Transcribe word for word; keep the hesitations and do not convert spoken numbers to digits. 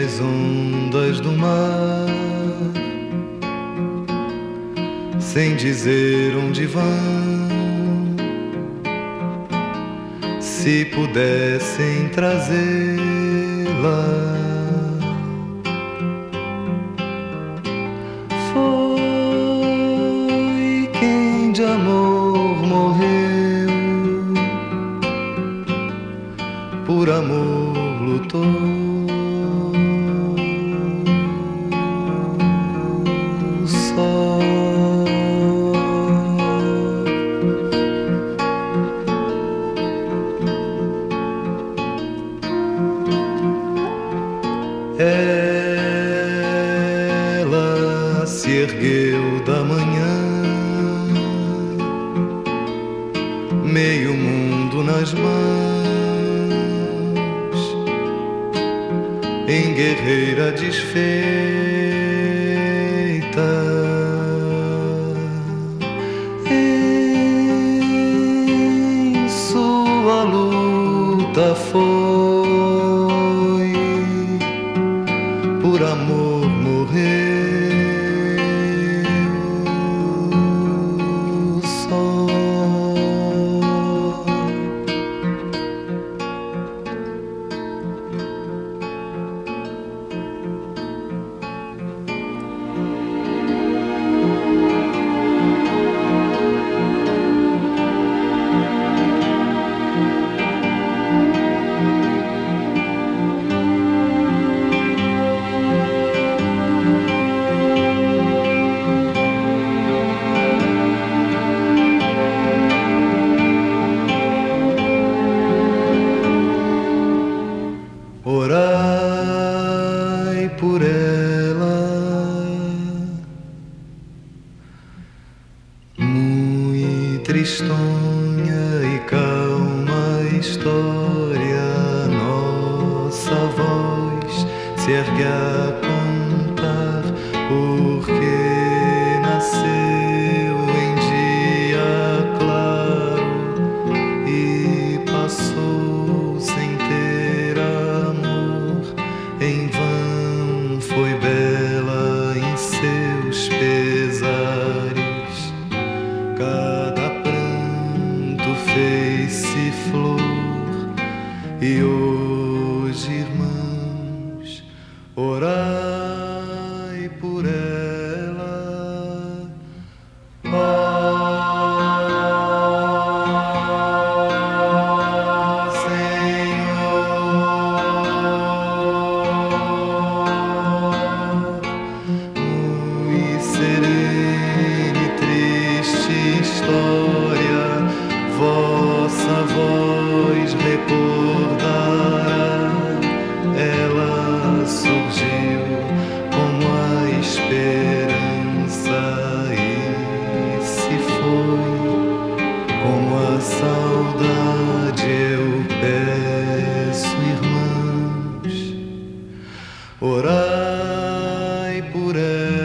as ondas do mar, sem dizer onde vão, se pudessem trazê-la. Foi quem de amor morreu, por amor lutou. Ela se ergueu da manhã, meio mundo nas mãos, em guerreira desfeita, em sua luta foi. Por amor morreu só. Orai por ela, muito tristonha e calma história, nossa voz se ergue a contar, porque nasceu em dia claro e passou sem ter amor. Em vão foi bela em seus pesares, cada pranto fez-se flor. E hoje, irmãos, orai por ela. Ó Senhor, muito serena e triste história, vossa voz recordará. Ela surgiu como a esperança e se foi como a saudade. Eu peço, irmãos, orai por ela.